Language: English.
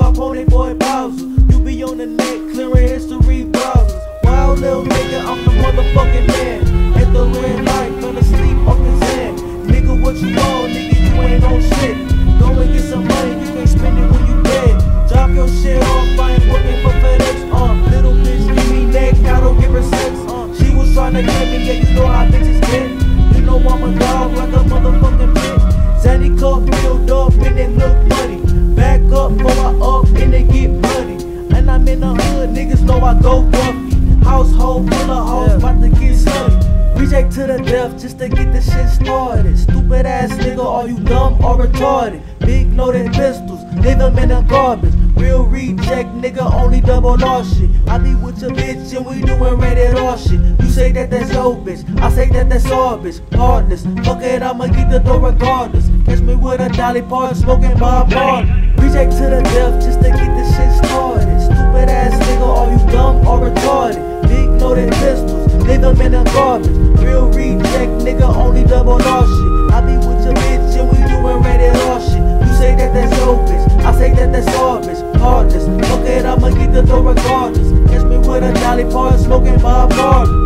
Capone, boy Bowser. You be on the net, clearing history browsers. Wild little nigga, I'm the motherfucking man. At the red light, fell asleep off his hand. Nigga, what you want, nigga, you ain't on shit. Go and get some money, you can't spend it when you dead. Drop your shit off, I ain't working for FedEx. Little bitch, give me neck, I don't give her sex. She was trying to get me, yeah, you know how bitches get. You know I'm a dog like a motherfucking bitch. Zanny Cup filled up and it look money. Back up, pull her up and it get bloody. And I'm in the hood, niggas know I go grumpy. Household full of hoes, about to get slutty. Reject to the death just to get this shit started. Stupid ass nigga, are you dumb or retarded? Big loaded pistols, leave them in the garbage. Real reject nigga, only double R shit. I be with your bitch and we doing rated R shit. You say that that's your bitch, I say that that's our bitch. Hardness, fuck it, I'ma get the door regardless. Catch me with a Dolly Parton smoking Bob Marley. Reject to the death just to get this shit started. Stupid ass nigga, are you dumb or retarded? Big loaded pistols, leave them in the garbage. Real reject nigga, only double R shit. I be with your bitch and we doing rated R shit. You say that that's your bitch, I say that that's our bitch. Hardness, fuck it, I'ma get the door regardless. Catch me with a Dolly Parton smoking Bob Marley.